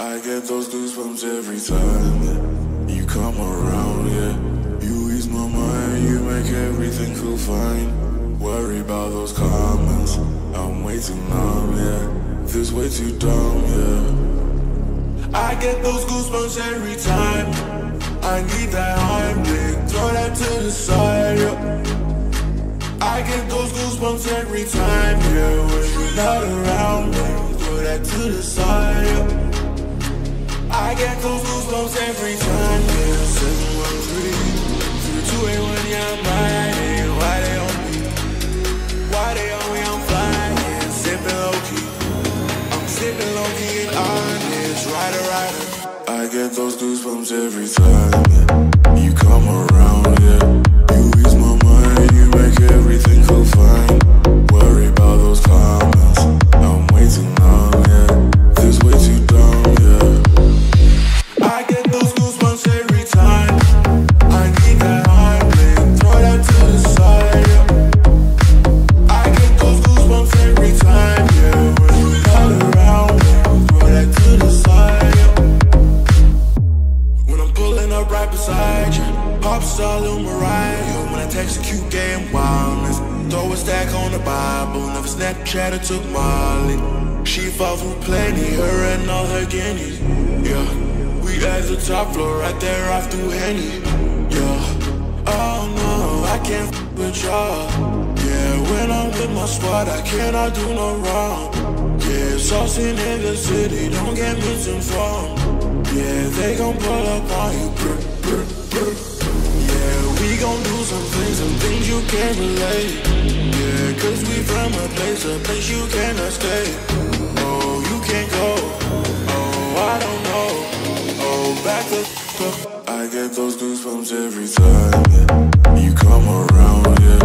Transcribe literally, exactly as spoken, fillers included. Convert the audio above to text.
I get those goosebumps every time, yeah. You come around, yeah. You ease my mind, you make everything feel fine. Worry about those comments, I'm way too numb, yeah. This way too dumb, yeah. I get those goosebumps every time. I need that Hvme, throw that to the side, yeah. I get those goosebumps every time, yeah. When you're not around me, throw that to the side, yeah. I get those goosebumps every time, yeah. seven one three, three two eight one, yeah, I'm riding. Why they on me? Why they on me? I'm flying, yeah. Sipping low-key, I'm sipping low-key and honest. Rider, rider. I get those goosebumps every time, yeah. You come around, yeah. You ease my mind, you make everything feel fine. Worry about those comments, I'm way too numb, yeah. This way too dumb, yeah. I get those goosebumps every time. I need that Hvme, throw that to the side, yeah. I get those goosebumps every time, yeah. When you're not around me, throw that to the side, yeah. When I'm pulling up right beside you, pop star Lil Mariah, yo. When I text a cute game wildness, throw a stack on the Bible, never Snapchat or took Molly. She fought through plenty, her and all her guineas, yeah. We at the top floor, right there off through Henny, yeah. Oh no, I can't f with y'all, yeah. When I'm with my squad, I cannot do no wrong, yeah. Saucing in the city, don't get misinformed, yeah. They gon' pull up on you, brr, brr, brr. Yeah, we gon' do some things, some things you can't relate, yeah. Cause we from a place, a place you cannot stay. Oh, you can't go, oh, I don't know. Back the f up. I get those goosebumps every time, yeah. You come around, yeah.